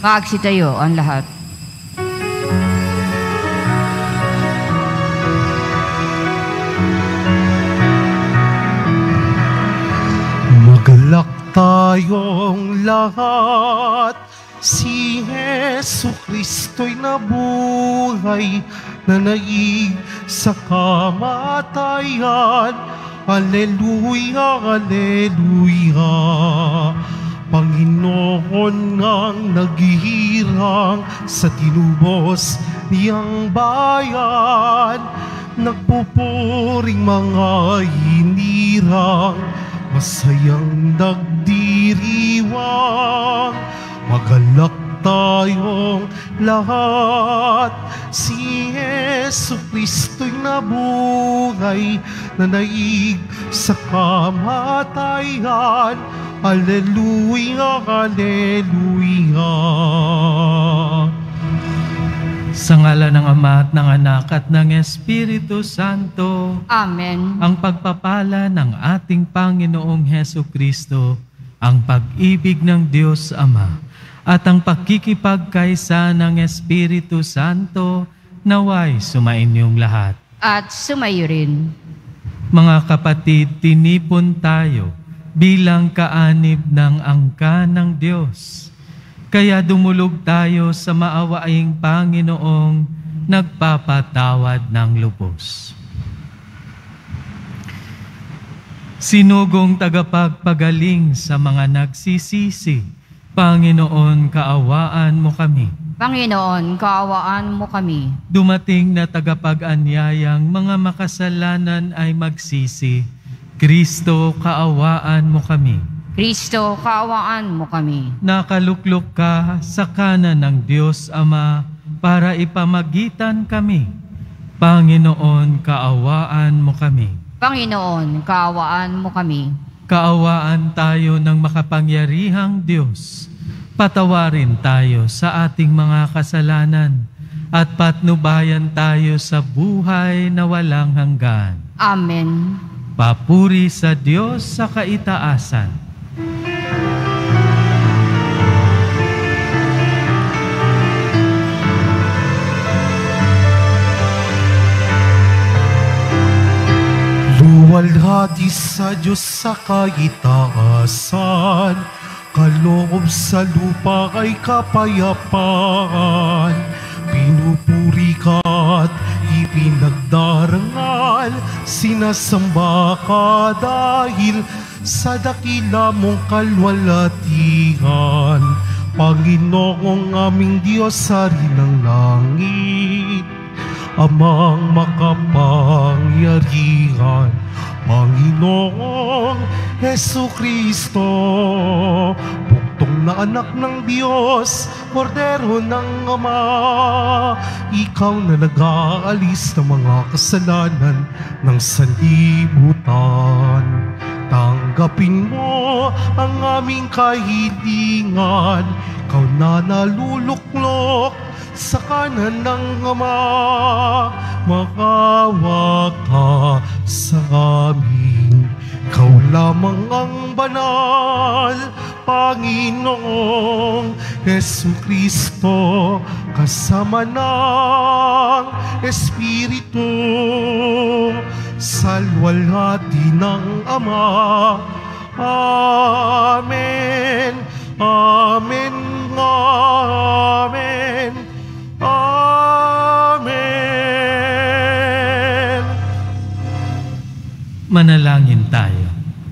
Magsitayo ang lahat. Magalak tayong lahat, si Hesu Kristo'y nabuhay, nanaig sa kamatayan. Alleluia, alleluia. Panginoon ang naghihirang sa tinubos niyang bayan, nagpupuring mga hinirang, masayang nagdiriwang. Magalak tayong lahat, si Hesu Kristo'y nabuhay, nanaig sa kamatayan. Alleluia, alleluia. Sa ngalan ng Ama at ng Anak at ng Espiritu Santo. Amen. Ang pagpapala ng ating Panginoong Hesu Kristo, ang pag-ibig ng Diyos Ama, at ang pakikipagkaisa ng Espiritu Santo, naway sumainyong lahat. At sumayo rin. Mga kapatid, tinipon tayo bilang kaanib ng angka ng Diyos. Kaya dumulog tayo sa maawaing Panginoong nagpapatawad ng lubos. Sinugong tagapagpagaling sa mga nagsisisi, Panginoon, kaawaan mo kami. Panginoon, kaawaan mo kami. Dumating na tagapag-anyayang mga makasalanan ay magsisi, Kristo, kaawaan mo kami. Kristo, kaawaan mo kami. Nakaluklok ka sa kanan ng Diyos Ama para ipamagitan kami. Panginoon, kaawaan mo kami. Panginoon, kaawaan mo kami. Kaawaan tayo ng makapangyarihang Diyos. Patawarin tayo sa ating mga kasalanan at patnubayan tayo sa buhay na walang hanggan. Amen. Papuri sa Diyos sa kaitaasan. Luwalhati sa Diyos sa kaitaasan, kaloob sa lupa ay kapayapaan. Pinupuri ka at ipinagdarangal, sinasamba ka dahil sa dakila mong kalwalhatian. Panginoong aming Diyos, Hari ng langit, Amang makapangyarihan, Panginoong Hesu Kristo, buktong na anak ng Diyos, Kordero ng Ama, ikaw na nag-aalis ng mga kasalanan ng sanlibutan. Tanggapin mo ang aming kahilingan, ikaw na naluluklok sa kanan ng Ama, makawa ka sa amin. Ikaw lamang ang banal, Panginoong Hesu Kristo, kasama ng Espiritu, sa luwalhati ng Ama. Amen. Amen. Amen. Amen. Manalangin tayo.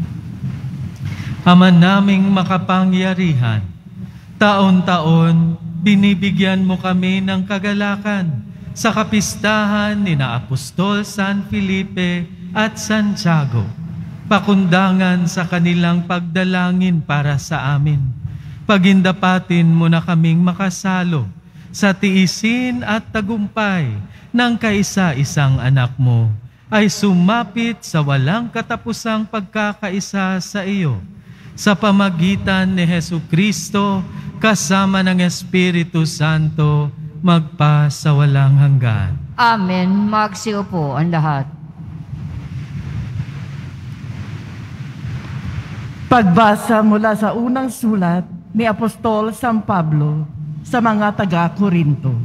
Ama naming makapangyarihan, taon-taon binibigyan mo kami ng kagalakan sa kapistahan ni na Apostol San Felipe at Santiago, pakundangan sa kanilang pagdalangin para sa amin. Pagindapatin mo na kaming makasalo sa tiisin at tagumpay ng kaisa-isang anak mo ay sumapit sa walang katapusang pagkakaisa sa iyo. Sa pamagitan ni Hesu Kristo, kasama ng Espiritu Santo, magpa sa walang hanggan. Amen. Magsiupo ang lahat. Pagbasa mula sa unang sulat ni Apostol San Pablo sa mga taga-Korinto.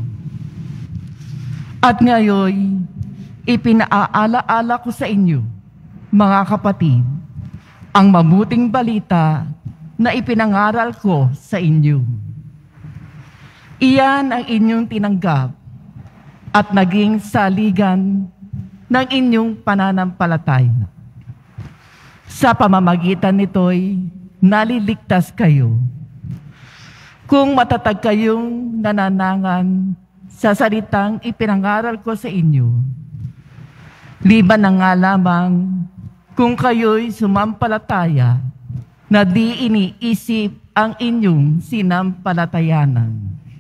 At ngayon, ipinaalaala ko sa inyo, mga kapatid, ang mabuting balita na ipinangaral ko sa inyo. Iyan ang inyong tinanggap at naging saligan ng inyong pananampalataya. Sa pamamagitan nito'y naliligtas kayo. Kung matatag kayong nananangan sa salitang ipinangaral ko sa inyo, liban na nga lamang kung kayo'y sumampalataya na di iniisip ang inyong sinampalatayanan.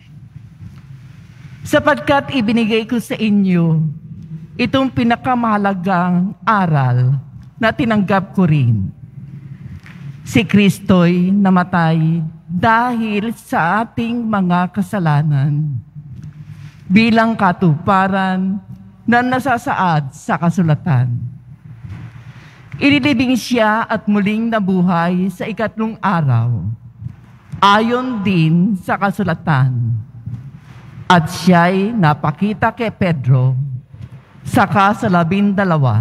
Sapagkat ibinigay ko sa inyo itong pinakamahalagang aral na tinanggap ko rin. Si Kristo'y namatay dahil sa ating mga kasalanan bilang katuparan na nasasaad sa kasulatan. Inilibing siya at muling nabuhay sa ikatlong araw, ayon din sa kasulatan. At siya'y napakita kay Pedro, saka sa 12.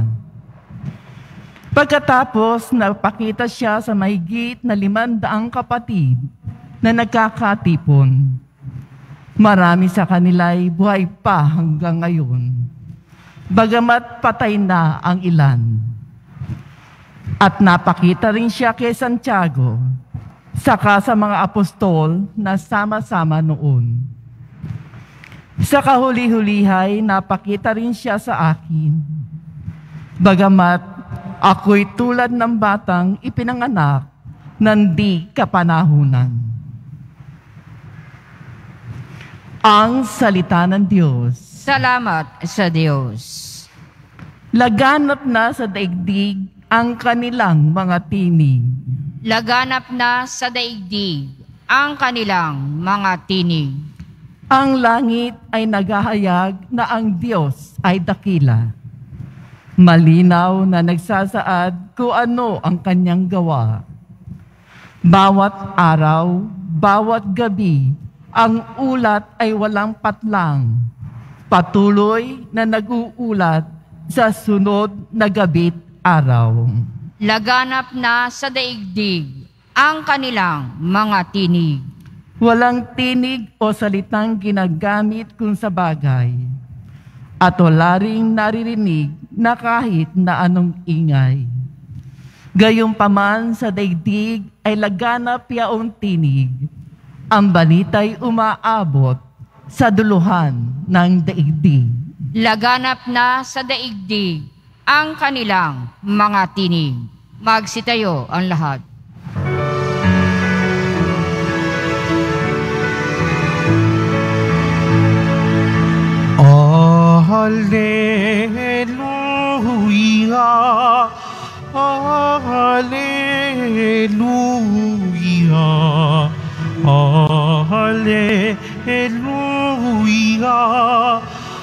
Pagkatapos napakita siya sa mahigit na 500 kapatid na nagkakatipon. Marami sa kanila'y buhay pa hanggang ngayon, bagamat patay na ang ilan. At napakita rin siya kay Santiago, saka sa mga apostol na sama-sama noon. Sa kahuli-hulihay, napakita rin siya sa akin. Bagamat ako'y tulad ng batang ipinanganak ng di kapanahunan. Ang salita ng Diyos. Salamat sa Diyos. Laganap na sa daigdig ang kanilang mga tinig. Laganap na sa daigdig ang kanilang mga tinig. Ang langit ay naghahayag na ang Diyos ay dakila. Malinaw na nagsasaad kung ano ang kanyang gawa. Bawat araw, bawat gabi, ang ulat ay walang patlang. Patuloy na nag-uulat sa sunod na gabi't araw. Laganap na sa daigdig ang kanilang mga tinig. Walang tinig o salitang ginagamit kung sa bagay. At wala ring naririnig na kahit na anong ingay. Gayunpaman sa daigdig ay laganap yaong tinig. Ang balita'y umaabot sa duluhan ng daigdig. Laganap na sa daigdig ang kanilang mga tinig. Magsitayo ang lahat. Hallelujah, Hallelujah, Hallelujah,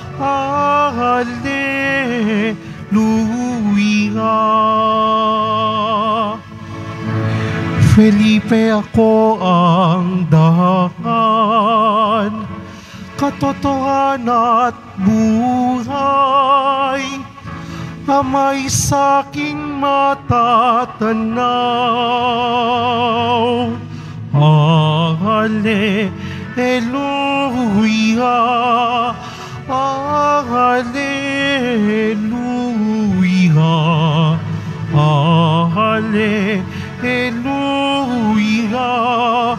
Hallelujah. Felipe, ako ang daan, katotohanan at buhay, amay sa'king matatanaw. Hallelujah, Hallelujah, Hallelujah,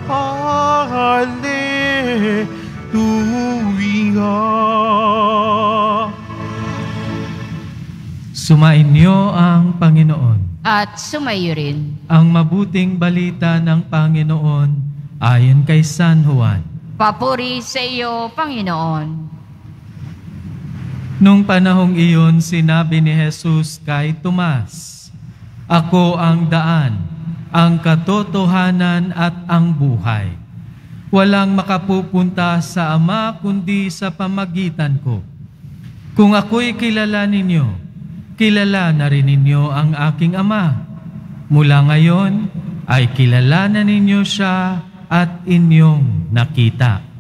Hallelujah. Sumainyo ang Panginoon. At sumayo rin. Ang mabuting balita ng Panginoon ayon kay San Juan. Papuri sa iyo, Panginoon. Nung panahong iyon, sinabi ni Jesus kay Tomas, "Ako ang daan, ang katotohanan at ang buhay. Walang makapupunta sa Ama kundi sa pamagitan ko. Kung ako'y kilala ninyo, kilala na rin ninyo ang aking Ama. Mula ngayon ay kilala na ninyo siya at inyong nakita."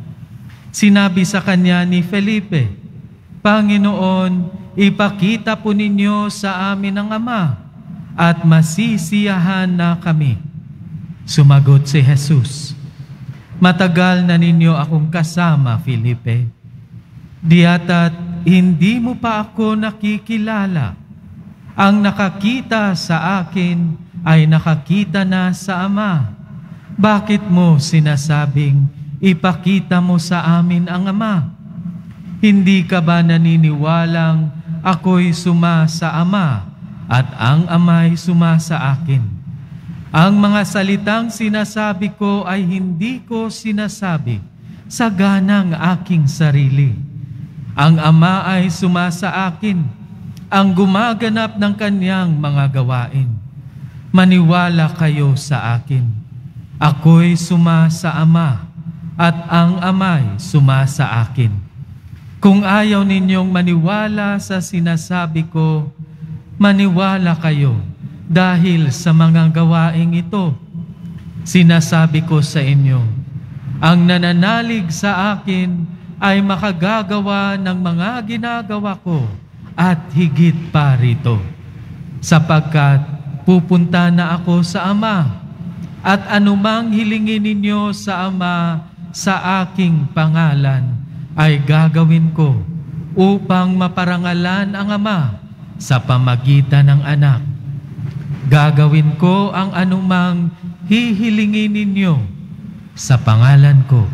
Sinabi sa kanya ni Felipe, Panginoon, ipakita po ninyo sa amin ang Ama, at masisiyahan na kami. Sumagot si Jesus, Matagal na ninyo akong kasama, Felipe. Di yata't hindi mo pa ako nakikilala. Ang nakakita sa akin ay nakakita na sa Ama. Bakit mo sinasabing ipakita mo sa amin ang Ama? Hindi ka ba naniniwalang ako'y suma sa Ama at ang Ama'y suma sa akin? Ang mga salitang sinasabi ko ay hindi ko sinasabi sa ganang aking sarili. Ang Ama ay suma sa akin, ang gumaganap ng kanyang mga gawain. Maniwala kayo sa akin. Ako'y suma sa Ama at ang Ama'y suma sa akin. Kung ayaw ninyong maniwala sa sinasabi ko, maniwala kayo dahil sa mga gawaing ito. Sinasabi ko sa inyo, ang nananalig sa akin ay makagagawa ng mga ginagawa ko at higit pa rito, sapagkat pupunta na ako sa Ama, at anumang hilingin ninyo sa Ama sa aking pangalan ay gagawin ko upang maparangalan ang Ama sa pamagitan ng Anak. Gagawin ko ang anumang hihilingin ninyo sa pangalan ko.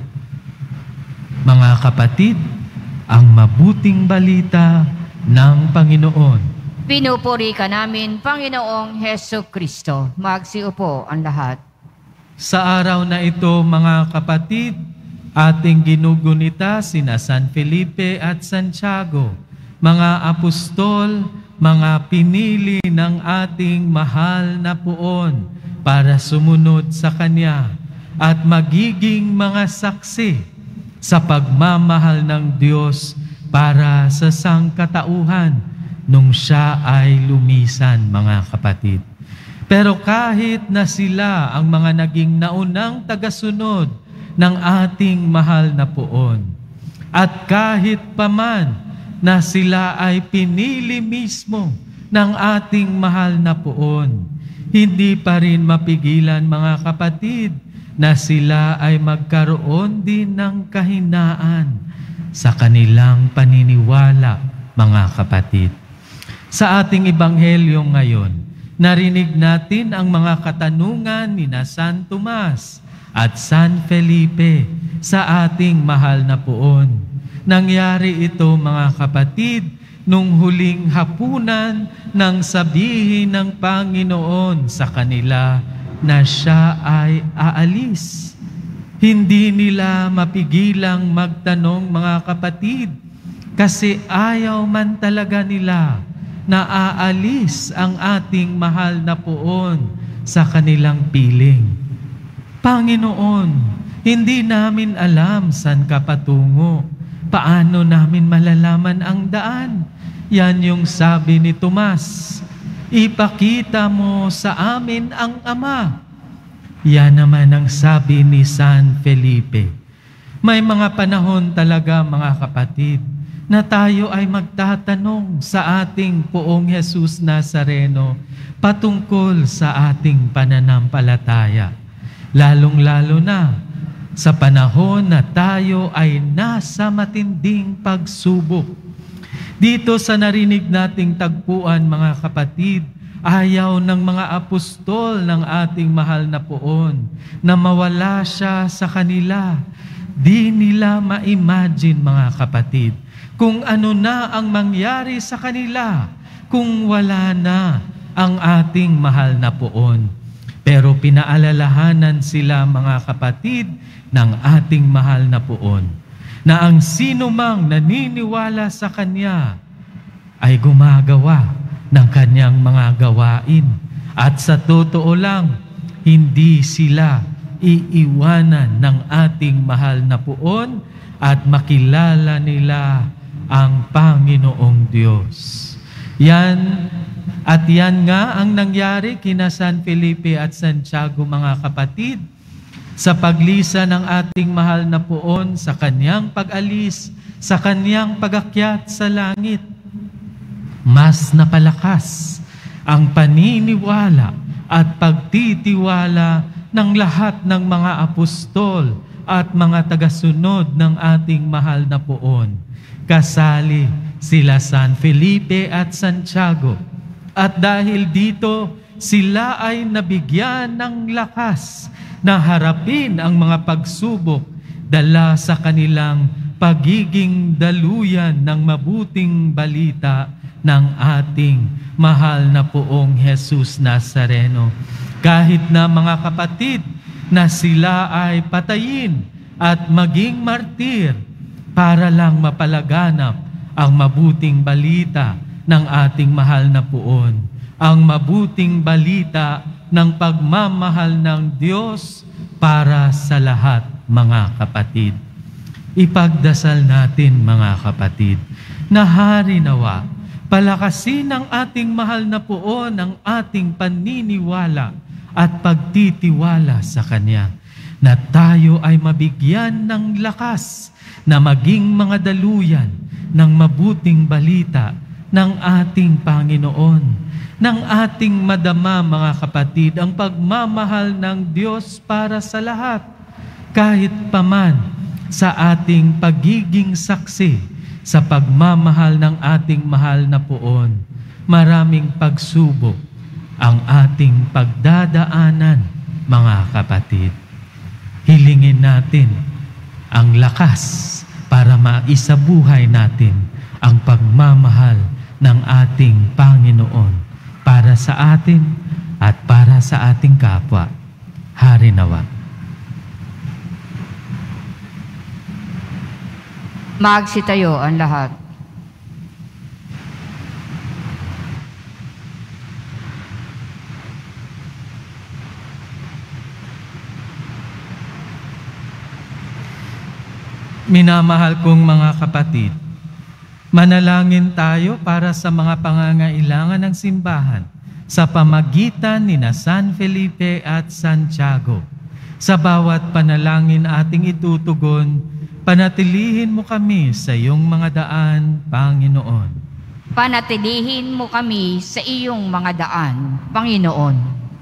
Mga kapatid, ang mabuting balita ng Panginoon. Pinupuri ka namin, Panginoong Heso Kristo. Magsiupo ang lahat. Sa araw na ito, mga kapatid, ating ginugunita sina San Felipe at Santiago, mga apostol, mga pinili ng ating mahal na Poon para sumunod sa Kanya at magiging mga saksi sa pagmamahal ng Diyos para sa sangkatauhan nung siya ay lumisan, mga kapatid. Pero kahit na sila ang mga naging naunang tagasunod ng ating mahal na Poon, at kahit paman na sila ay pinili mismo ng ating mahal na Poon, hindi pa rin mapigilan, mga kapatid, na sila ay magkaroon din ng kahinaan sa kanilang paniniwala, mga kapatid. Sa ating ebanghelyo ngayon, narinig natin ang mga katanungan ni San Tomas at San Felipe sa ating mahal na Poon. Nangyari ito, mga kapatid, nung huling hapunan nang sabihin ng Panginoon sa kanila na siya ay aalis. Hindi nila mapigilang magtanong, mga kapatid, kasi ayaw man talaga nila na aalis ang ating mahal na Poon sa kanilang piling. Panginoon, hindi namin alam saan ka patungo. Paano namin malalaman ang daan? Yan yung sabi ni Tomas. Ipakita mo sa amin ang Ama. Yan naman ang sabi ni San Felipe. May mga panahon talaga, mga kapatid, na tayo ay magtatanong sa ating Poong Jesus Nazareno patungkol sa ating pananampalataya. Lalong-lalo na sa panahon na tayo ay nasa matinding pagsubok. Dito sa narinig nating tagpuan, mga kapatid, ayaw ng mga apostol ng ating mahal na Poon na mawala siya sa kanila. Di nila ma-imagine, mga kapatid, kung ano na ang mangyari sa kanila kung wala na ang ating mahal na Poon. Pero pinaalalahanan sila, mga kapatid, ng ating mahal na Poon na ang sino mang naniniwala sa Kanya ay gumagawa ng Kanyang mga gawain. At sa totoo lang, hindi sila iiwanan ng ating mahal na Poon at makilala nila ang Panginoong Diyos. Yan nga ang nangyari kina San Felipe at Santiago, mga kapatid. sa paglisa ng ating mahal na Poon sa kanyang pag-alis, sa kanyang pag-akyat sa langit. Mas napalakas ang paniniwala at pagtitiwala ng lahat ng mga apostol at mga tagasunod ng ating mahal na Poon. Kasali sila San Felipe at Santiago. At dahil dito, sila ay nabigyan ng lakas na harapin ang mga pagsubok dala sa kanilang pagiging daluyan ng mabuting balita ng ating mahal na Poong Jesus Nazareno. Kahit na mga kapatid na sila ay patayin at maging martir para lang mapalaganap ang mabuting balita ng ating mahal na Poon, ang mabuting balita ng pagmamahal ng Diyos para sa lahat, mga kapatid. Ipagdasal natin, mga kapatid, na hari nawa, palakasin ng ating mahal na Poon ang ating paniniwala at pagtitiwala sa Kanya, na tayo ay mabigyan ng lakas na maging mga daluyan ng mabuting balita ng ating Panginoon, ng ating madama, mga kapatid, ang pagmamahal ng Diyos para sa lahat, kahit paman sa ating pagiging saksi sa pagmamahal ng ating mahal na Poon. Maraming pagsubok ang ating pagdadaanan, mga kapatid. Hilingin natin ang lakas para maisabuhay natin ang pagmamahal ng ating Panginoon para sa atin at para sa ating kapwa. Hari nawa. Magsitayo ang lahat. Minamahal kong mga kapatid, manalangin tayo para sa mga pangangailangan ng simbahan sa pamagitan ni San Felipe at Santiago. Sa bawat panalangin ating itutugon, panatilihin mo kami sa iyong mga daan, Panginoon. Panatilihin mo kami sa iyong mga daan, Panginoon.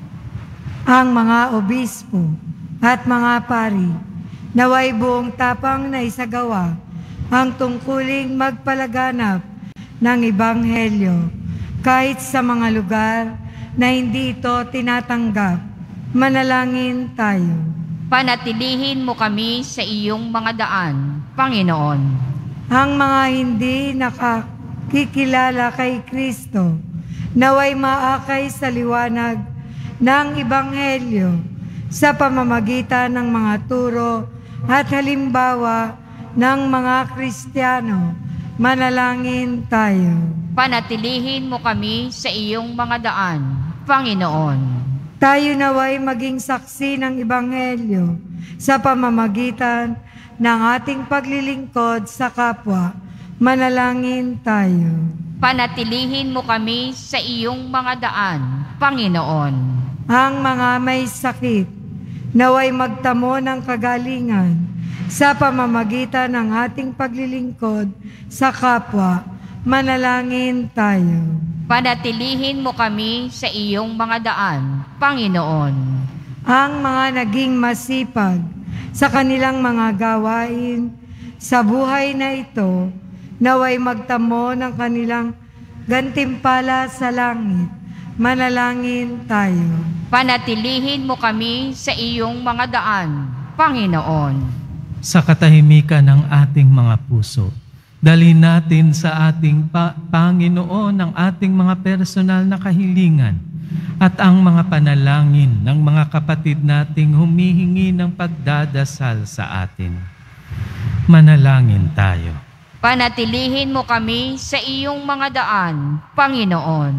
Ang mga obispo at mga pari, naway buong tapang na isagawa ang tungkuling magpalaganap ng Ebanghelyo kahit sa mga lugar na hindi ito tinatanggap. Manalangin tayo. Panatilihin mo kami sa iyong mga daan, Panginoon. Ang mga hindi nakakikilala kay Kristo, naway maakay sa liwanag ng Ebanghelyo sa pamamagitan ng mga turo at halimbawa ng mga Kristiyano. Manalangin tayo. Panatilihin mo kami sa iyong mga daan, Panginoon. Tayo naway maging saksi ng Ebanghelyo sa pamamagitan ng ating paglilingkod sa kapwa. Manalangin tayo. Panatilihin mo kami sa iyong mga daan, Panginoon. Ang mga may sakit, naway magtamo ng kagalingan sa pamamagitan ng ating paglilingkod sa kapwa. Manalangin tayo. Panatilihin mo kami sa iyong mga daan, Panginoon. Ang mga naging masipag sa kanilang mga gawain sa buhay na ito, naway magtamo ng kanilang gantimpala sa langit. Manalangin tayo. Panatilihin mo kami sa iyong mga daan, Panginoon. Sa katahimikan ng ating mga puso, dalhin natin sa ating Panginoon ang ating mga personal na kahilingan at ang mga panalangin ng mga kapatid nating humihingi ng pagdadasal sa atin. Manalangin tayo. Panatilihin mo kami sa iyong mga daan, Panginoon.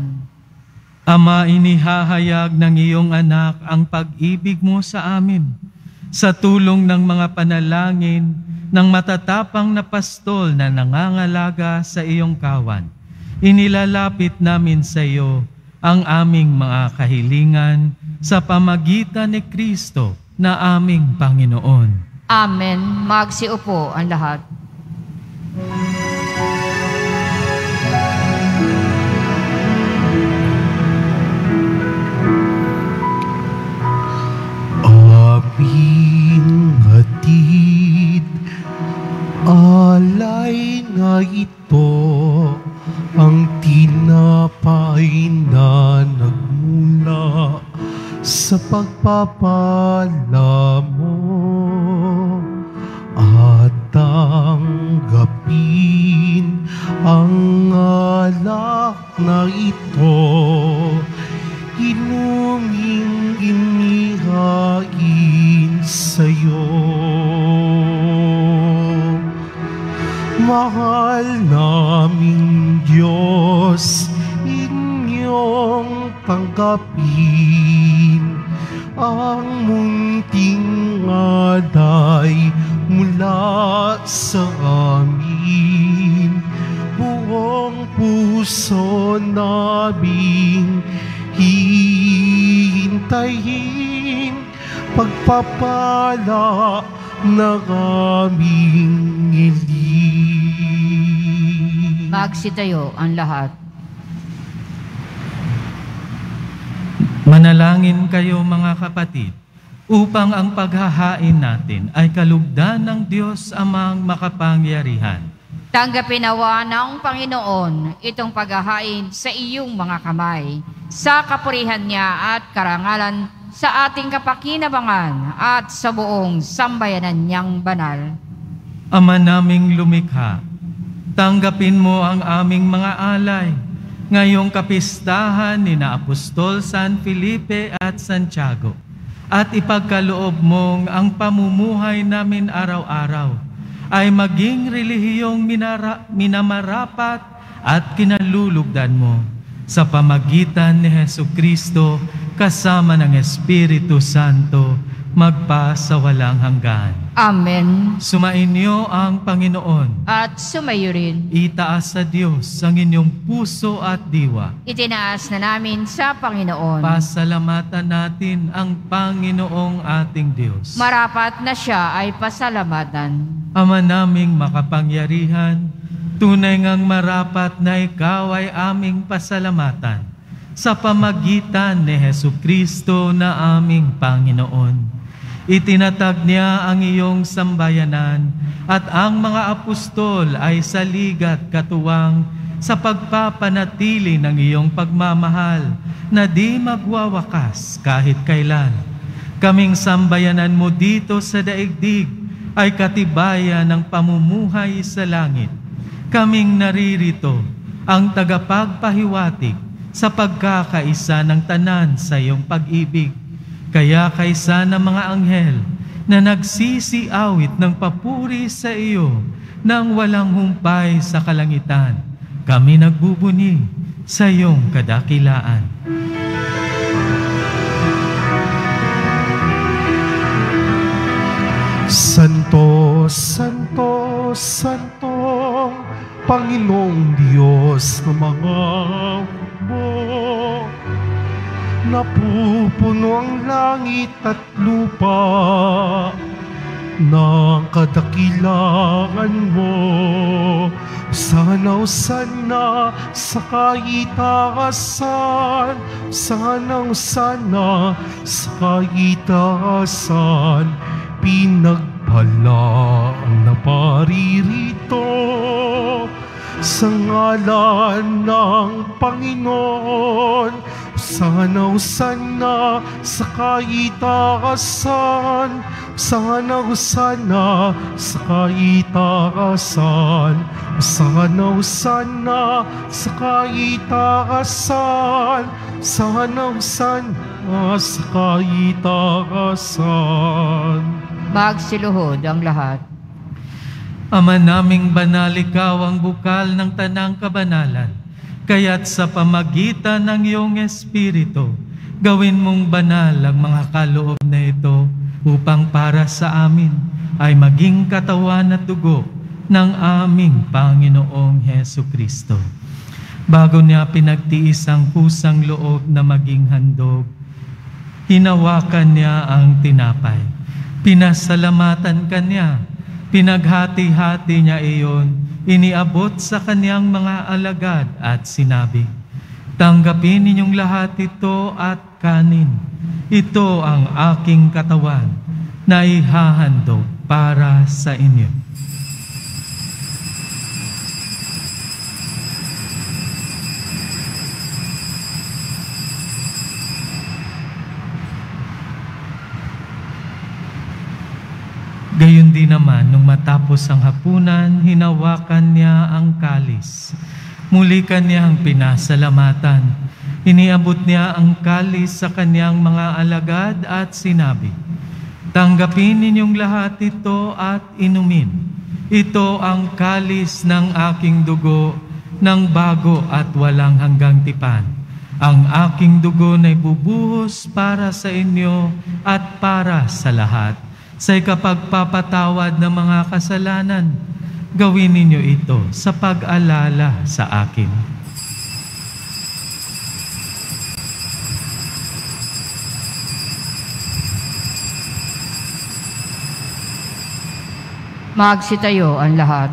Ama, inihahayag ng iyong anak ang pag-ibig mo sa amin sa tulong ng mga panalangin ng matatapang na pastol na nangangalaga sa iyong kawan. Inilalapit namin sa iyo ang aming mga kahilingan sa pamagitan ni Kristo na aming Panginoon. Amen. Magsiupo ang lahat. Aming hatid, alay na ito, ang tinapay na nagmula sa pagpapala mo, at tanggapin ang alak na ito, inuming inihain sa'yo. Mahal naming Diyos, inyong tanggapin ang munting aday mula sa amin. Buong puso naming hihintayin pagpapala ng aming hiling. Magsitayo ang lahat. Manalangin kayo mga kapatid, upang ang paghahain natin ay kalugdan ng Diyos Amang makapangyarihan. Tanggapin nawa ng Panginoon itong paghahain sa iyong mga kamay, sa kapurihan niya at karangalan sa ating kapakinabangan at sa buong sambayanan niyang banal. Ama naming lumikha, tanggapin mo ang aming mga alay ngayong kapistahan ni na Apostol San Felipe at Santiago, at ipagkaloob mong ang pamumuhay namin araw-araw ay maging relihiyong minamarapat at kinalulugdan mo sa pamagitan ni Jesucristo kasama ng Espiritu Santo magpa sa walang hanggan. Amen. Sumainyo ang Panginoon. At sumayo rin. Itaas sa Diyos ang inyong puso at diwa. Itinaas na namin sa Panginoon. Pasalamatan natin ang Panginoong ating Diyos. Marapat na siya ay pasalamatan. Ama naming makapangyarihan, tunay ngang marapat na ikaw ay aming pasalamatan sa pamagitan ni Jesucristo na aming Panginoon. Itinatag niya ang iyong sambayanan at ang mga apostol ay saligat katuwang sa pagpapanatili ng iyong pagmamahal na di magwawakas kahit kailan. Kaming sambayanan mo dito sa daigdig ay katibayan ng pamumuhay sa langit. Kaming naririto ang tagapagpahiwatig sa pagkakaisa ng tanan sa iyong pag-ibig. Kaya kaysa ng mga anghel na nagsisiawit ng papuri sa iyo nang walang humpay sa kalangitan, kami nagbubuni sa iyong kadakilaan. Santo, Santo, Santo, Panginoong Diyos ng mga hukbo, napupuno ang langit at lupa ng kadakilaan mo. Sana sana sa kaitaasan, sana sa kaitaasan, pinagpala na paririto sa ngalan ng Panginoon. Sana sa kaitaasan, sana sa kaitaasan, sana sa kaitaasan, sana sa kaitaasan. Magsiluhod ang lahat. Ama naming banal, ikaw ang bukal ng tanang kabanalan. Kaya't sa pamagitan ng iyong Espiritu, gawin mong banal ang mga kaloob na ito upang para sa amin ay maging katawan at dugo ng aming Panginoong Hesukristo. Bago niya pinagtiis ang kusang loob na maging handog, Hinawakan niya ang tinapay. Pinasalamatan kanya. Pinaghati-hati niya iyon. Iniabot sa kanyang mga alagad at sinabi, "Tanggapin ninyong lahat ito at kanin. Ito ang aking katawan na ihahandog para sa inyo." Gayon din naman, nung matapos ang hapunan, hinawakan niya ang kalis. Muli kanyang pinasalamatan. Iniabot niya ang kalis sa kanyang mga alagad at sinabi, "Tanggapin ninyong lahat ito at inumin. Ito ang kalis ng aking dugo ng bago at walang hanggang tipan. Ang aking dugo na ibubuhos para sa inyo at para sa lahat. Sa ikapagpapatawad ng mga kasalanan, gawin ninyo ito sa pag-alala sa akin." Magsitayo ang lahat.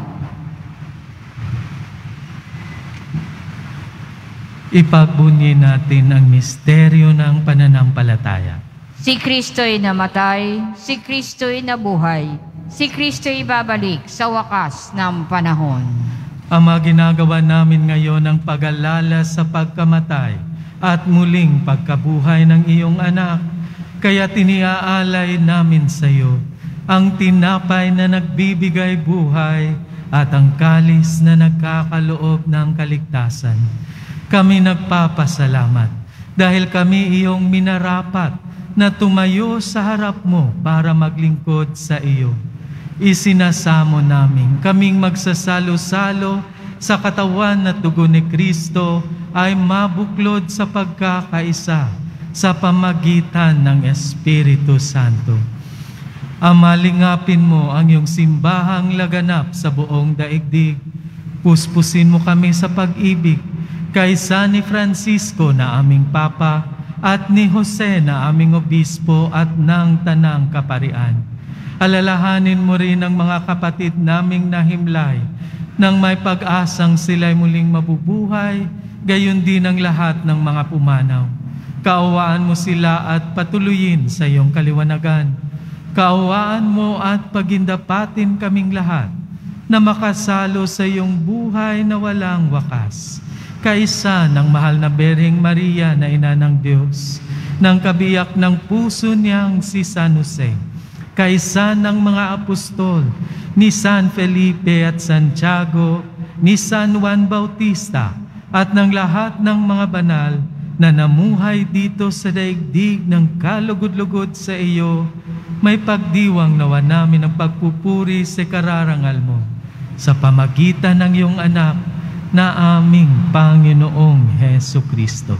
Ipagbunyi natin ang misteryo ng pananampalataya. Si Kristo'y namatay, si Kristo'y nabuhay, si Kristo'y babalik sa wakas ng panahon. Ama, ginagawa namin ngayon ang pag-alala sa pagkamatay at muling pagkabuhay ng iyong anak. Kaya tiniaalay namin sa iyo ang tinapay na nagbibigay buhay at ang kalis na nagkakaloob ng kaligtasan. Kami nagpapasalamat dahil kami iyong minarapat na tumayo sa harap mo para maglingkod sa iyo. Isinasamo namin kaming magsasalo-salo sa katawan at dugo ni Kristo ay mabuklod sa pagkakaisa sa pamagitan ng Espiritu Santo. Ama, lingapin mo ang iyong simbahang laganap sa buong daigdig. Puspusin mo kami sa pag-ibig kay San Francisco na aming Papa at ni Jose na aming obispo at ng Tanang Kaparian. Alalahanin mo rin ang mga kapatid naming nahimlay nang may pag-asang sila'y muling mabubuhay, gayon din ang lahat ng mga pumanaw. Kaawaan mo sila at patuloyin sa iyong kaliwanagan. Kaawaan mo at pagindapatin kaming lahat na makasalo sa iyong buhay na walang wakas. Kaisa ng mahal na Berheng Maria na Ina ng Diyos, ng kabiyak ng puso niyang si San Jose, kaisa ng mga apostol, ni San Felipe at Santiago, ni San Juan Bautista, at ng lahat ng mga banal na namuhay dito sa daigdig ng kalugod-lugod sa iyo, may pagdiwang nawa namin ang pagpupuri sa kararangal mo sa pamagitan ng iyong anak na aming Panginoong Heso Kristo.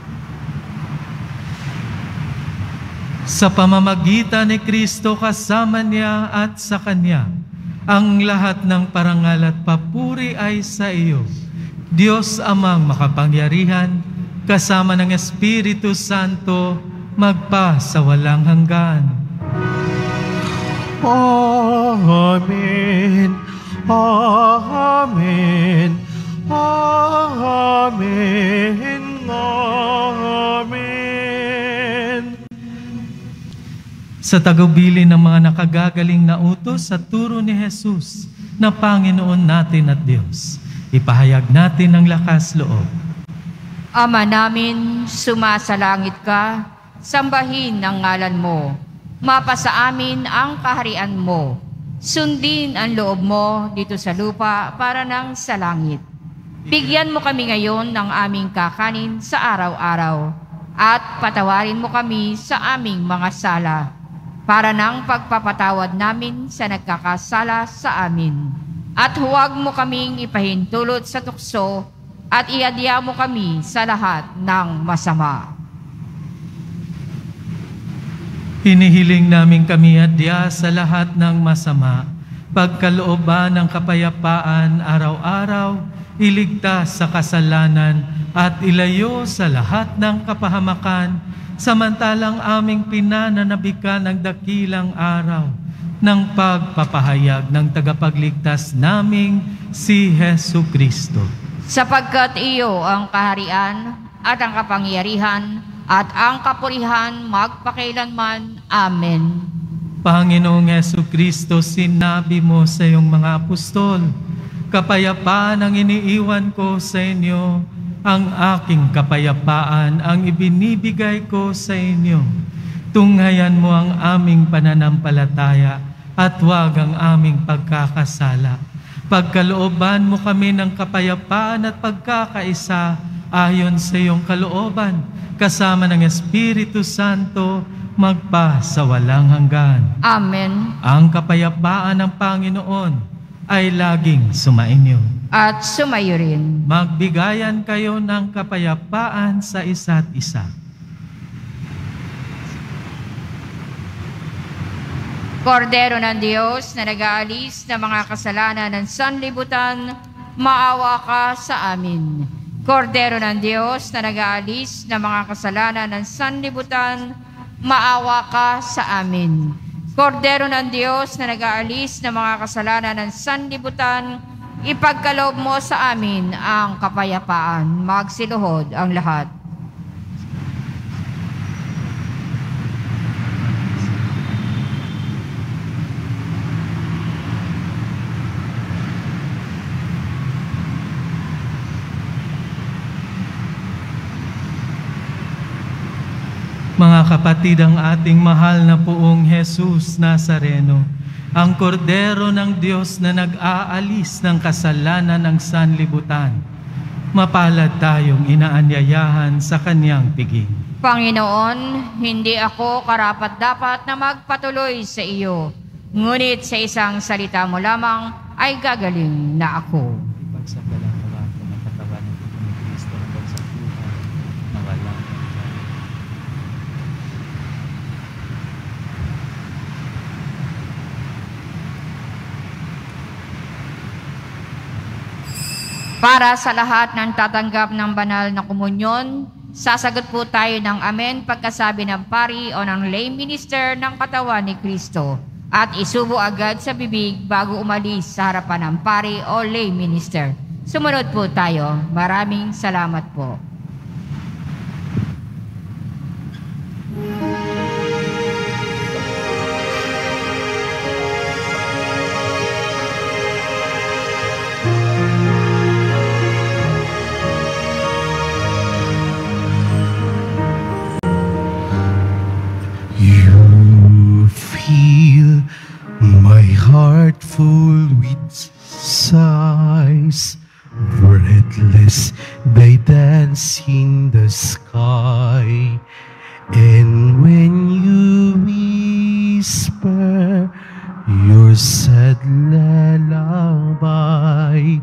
Sa pamamagitan ni Kristo, kasama niya at sa Kanya, ang lahat ng parangal at papuri ay sa iyo, Diyos Amang makapangyarihan, kasama ng Espiritu Santo, magpa sa walang hanggan. Amen. Amen. Amen. Amen. Sa tagubilin ng mga nakagagaling na utos sa turo ni Jesus na Panginoon natin at Diyos, ipahayag natin ang lakas loob. Ama namin, sumasalangit ka, sambahin ang ngalan mo. Mapasa amin ang kaharian mo. Sundin ang loob mo dito sa lupa para nang sa langit. Bigyan mo kami ngayon ng aming kakanin sa araw-araw at patawarin mo kami sa aming mga sala para nang pagpapatawad namin sa nagkakasala sa amin. At huwag mo kaming ipahintulot sa tukso at iadya mo kami sa lahat ng masama. Hinihiling namin kami adya sa lahat ng masama, pagkalooban ng kapayapaan araw-araw, iligtas sa kasalanan, at ilayo sa lahat ng kapahamakan, samantalang aming pinananabikan ang dakilang araw ng pagpapahayag ng tagapagligtas naming si Hesu Kristo. Sapagkat iyo ang kaharian at ang kapangyarihan at ang kapurihan magpakailanman. Amen. Panginoong Hesu Kristo, sinabi mo sa iyong mga apostol, kapayapaan ang iniiwan ko sa inyo, ang aking kapayapaan ang ibinibigay ko sa inyo. Tunghayan mo ang aming pananampalataya at huwag ang aming pagkakasala. Pagkalooban mo kami ng kapayapaan at pagkakaisa ayon sa iyong kalooban, kasama ng Espiritu Santo, magpa sa walang hanggan. Amen. Ang kapayapaan ng Panginoon ay laging sumainyo. At sumayo rin. Magbigayan kayo ng kapayapaan sa isa't isa. Kordero ng Diyos na nag-aalis ng mga kasalanan ng sanlibutan, maawa ka sa amin. Kordero ng Diyos na nag-aalis ng mga kasalanan ng sanlibutan, maawa ka sa amin. Kordero ng Diyos na nag-aalis ng mga kasalanan ng sanlibutan, ipagkaloob mo sa amin ang kapayapaan. Magsiluhod ang lahat. Mga kapatid, ang ating mahal na Poong Jesus Nazareno, ang kordero ng Diyos na nag-aalis ng kasalanan ng sanlibutan, mapalad tayong inaanyayahan sa kanyang piging. Panginoon, hindi ako karapat-dapat na magpatuloy sa iyo, ngunit sa isang salita mo lamang ay gagaling na ako. Ipagsapalaran ko ng katawan ng Kristo hanggang sa buhay na walang hanggan. Para sa lahat ng tatanggap ng banal na komunyon, sasagot po tayo ng amen pagkasabi ng pari o ng lay minister ng katawan ni Kristo at isubo agad sa bibig bago umalis sa harapan ng pari o lay minister. Sumunod po tayo. Maraming salamat po. Heart full with sighs, breathless they dance in the sky. And when you whisper your sad lullaby,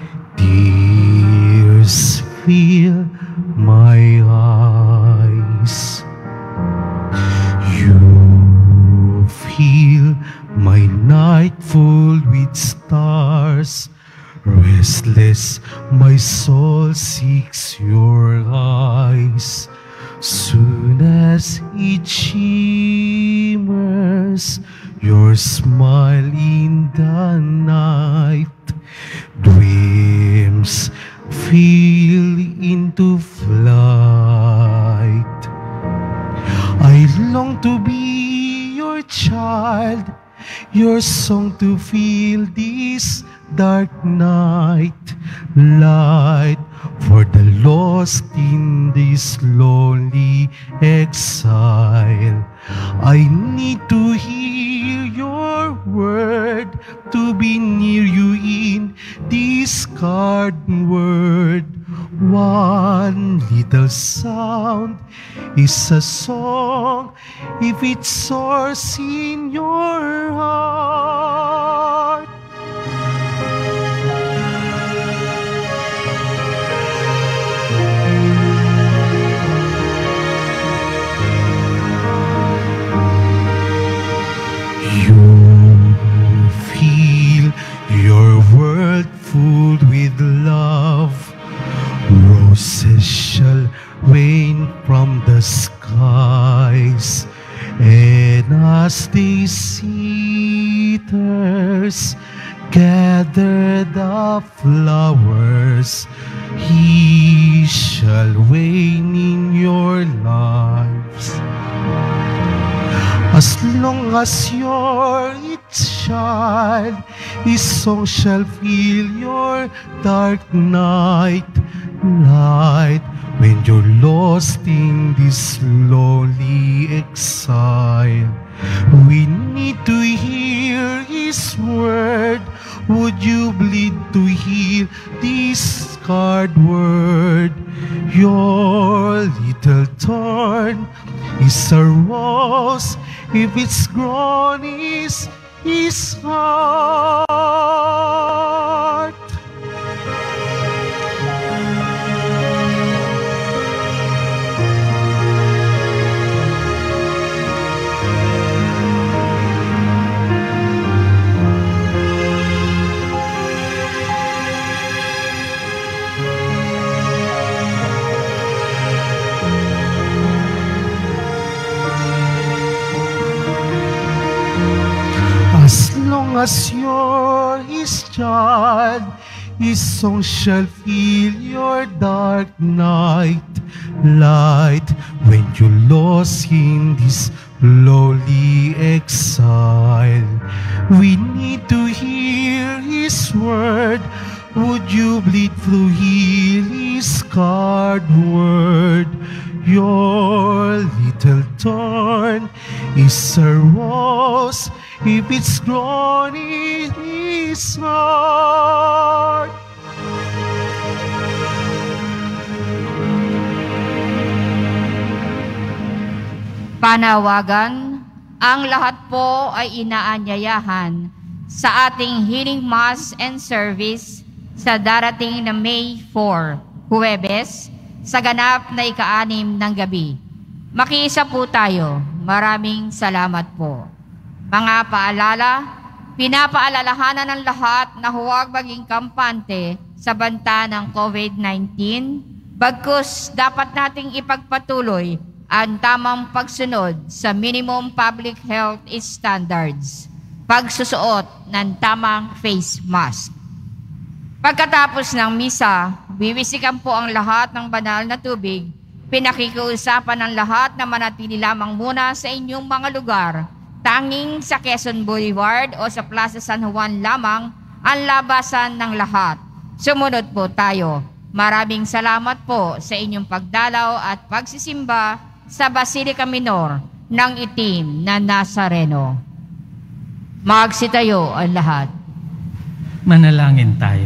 tears fill my eyes. You feel my night full with stars, restless my soul seeks your eyes. Soon as it shimmers, your smile in the night, dreams feel into flight. I long to be your child, your song to fill this dark night, light for the lost in this lonely exile. I need to hear your word, to be near you in this garden world. One little sound is a song if it soars in your heart. You feel your world full with love. Roses the skies, and as the seekers gather the flowers, He shall reign in your lives. As long as you're a child, His song shall fill your dark night. Light, when you're lost in this lonely exile, we need to hear His word. Would you bleed to heal this scarred word? Your little thorn is a rose, if it's grown is His heart. As long as you're His child, His song shall fill your dark night. Light, when you're lost in this lowly exile, we need to hear His word. Would you bleed through heal His scarred word? Your little thorn is a rose, if it's grown in His heart. Panawagan, ang lahat po ay inaanyayahan sa ating healing mass and service sa darating na May 4, Huwebes, sa ganap na ika-6 ng gabi. Makiisa po tayo. Maraming salamat po. Mga paalala, pinapaalalahanan ng lahat na huwag maging kampante sa banta ng COVID-19, bagkus dapat nating ipagpatuloy ang tamang pagsunod sa minimum public health standards, pagsusuot ng tamang face mask. Pagkatapos ng misa, wiwisikan po ang lahat ng banal na tubig. Pinakikiusapan ng lahat na manatili lamang muna sa inyong mga lugar. Tanging sa Quezon Boulevard o sa Plaza San Juan lamang ang labasan ng lahat. Sumunod po tayo. Maraming salamat po sa inyong pagdalaw at pagsisimba sa Basilica Minor ng Itim na Nazareno. Magsitayo ang lahat. Manalangin tayo.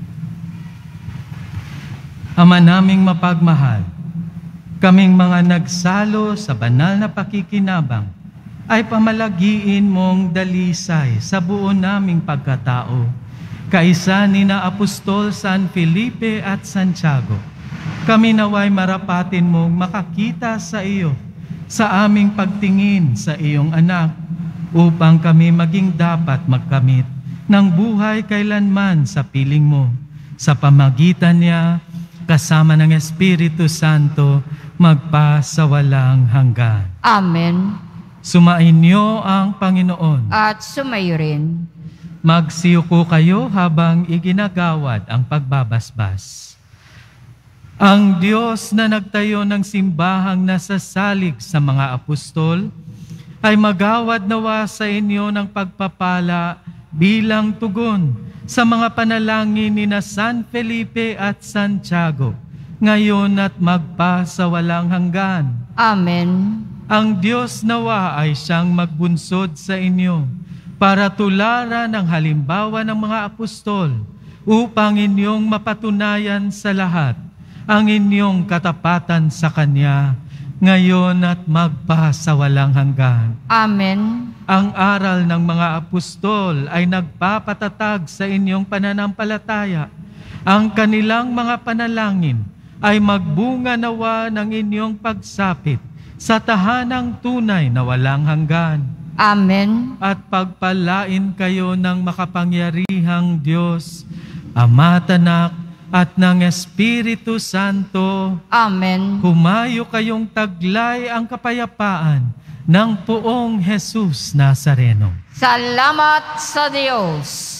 Ama naming mapagmahal, kaming mga nagsalo sa banal na pakikinabang ay pamalagiin mong dalisay sa buo naming pagkatao, kaisa ni na Apostol San Felipe at Santiago. Kami naway marapatin mong makakita sa iyo sa aming pagtingin sa iyong anak, upang kami maging dapat magkamit ng buhay kailanman sa piling mo. Sa pamagitan niya, kasama ng Espiritu Santo, magpa sa walang hanggan. Amen. Sumainyo ang Panginoon. At sumayo rin. Magsiyuko kayo habang iginagawad ang pagbabasbas. Ang Diyos na nagtayo ng simbahang nasasalig sa mga apostol, ay magawad nawa sa inyo ng pagpapala bilang tugon sa mga panalangin ni na San Felipe at Santiago, ngayon at magpa sa walang hanggan. Amen. Ang Diyos nawa ay siyang magbunsod sa inyo para tularan ang halimbawa ng mga apostol, upang inyong mapatunayan sa lahat ang inyong katapatan sa Kanya, ngayon at magpa sa walang hanggan. Amen. Ang aral ng mga apostol ay nagpapatatag sa inyong pananampalataya. Ang kanilang mga panalangin ay magbunga nawa ng inyong pagsapit sa tahanang tunay na walang hanggan. Amen. At pagpalain kayo ng makapangyarihang Diyos, Ama at Anak at ng Espiritu Santo. Amen. Humayo kayong taglay ang kapayapaan ng Poong Jesus Nazareno. Salamat sa Diyos.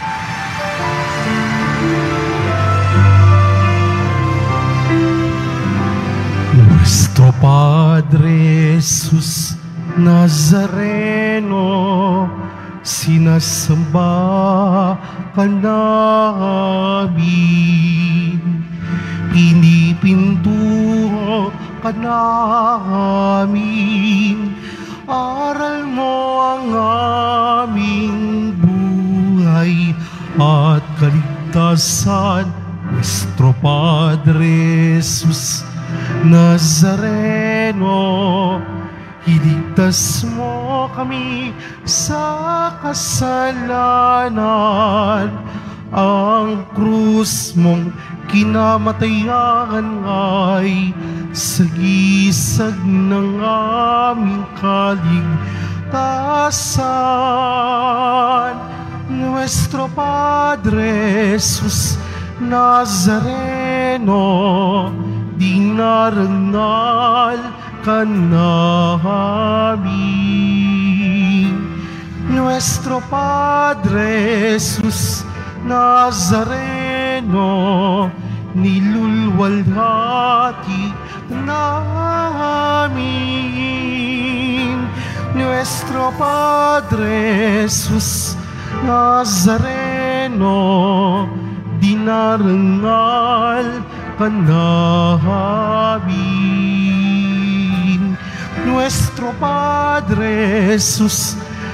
Nuestro Padre Jesus Nazareno, sinasamba ka namin, pinipintuho ka namin, aral mo ang aming buhay at kaligtasan. Nuestro Padre Jesus Nazareno, iligtas mo kami sa kasalanan. Ang krus mong kinamatayan ay sagisag ng aming kaligtasan. Nuestro Padre Jesus Nazareno, dinarangal ka namin. Nuestro Padre Jesus Nazareno, nilulwalhati namin. Nuestro Padre Jesus Nazareno, dinarangal ka namin. Nuestro Padre Jesus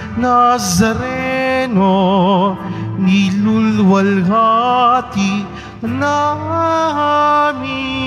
Nazareno, nilulwalhati namin.